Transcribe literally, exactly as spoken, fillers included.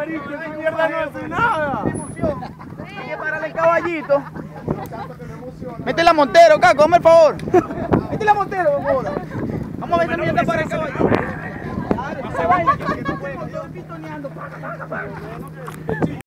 Marico, esa mierda no hace nada. Hay que pararle el caballito. Mete la Montero, Caco, dame el favor. Mete la Montero, por favor. Vamos a ver esa mierda para el caballito. Esa vaina que no puede, yo pitoneando.